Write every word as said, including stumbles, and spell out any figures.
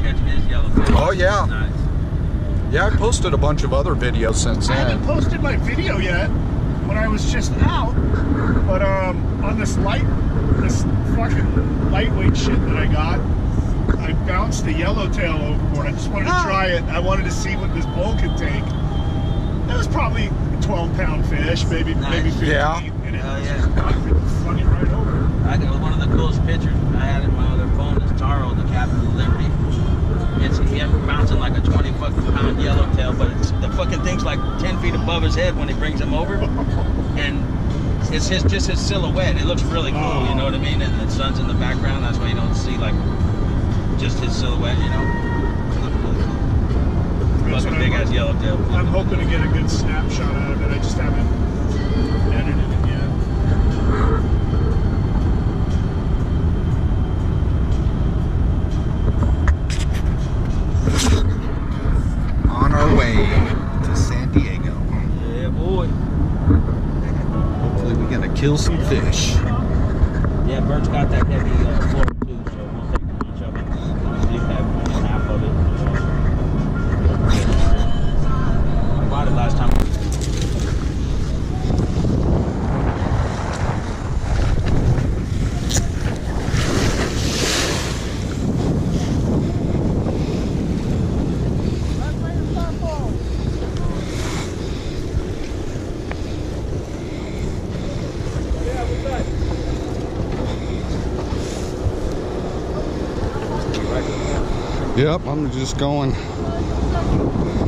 catching his yellowtail. Oh yeah. Nice. Yeah, I posted a bunch of other videos since I haven't then. posted my video yet when I was just out, but um, on this light, this fucking lightweight shit that I got, I bounced a yellowtail overboard. I just wanted to try it. I wanted to see what this bull could take. It was probably a twelve pound fish, maybe Nice. maybe fifteen. Yeah. And it Hell just yeah. flung it right over. I got one of the coolest pictures I had in my other phone is Taro, the captain of Liberty. It's him bouncing like a twenty fucking pound yellowtail, but it's, the fucking thing's like ten feet above his head when he brings him over. And it's his just his silhouette. It looks really cool, you know what I mean? And the sun's in the background, that's why you don't see like just his silhouette, you know? It looks really cool. That's Fucking what big I'm- ass yellowtail. I'm hoping to get a good snapshot out of it. I just haven't edited it yet. On our way to San Diego. Yeah, boy. Hopefully we're gonna kill some fish. Yeah, Bert's got that heavy uh, floor too, so we'll take a bunch of it. See if that half of it. I bought it last time. Yep, I'm just going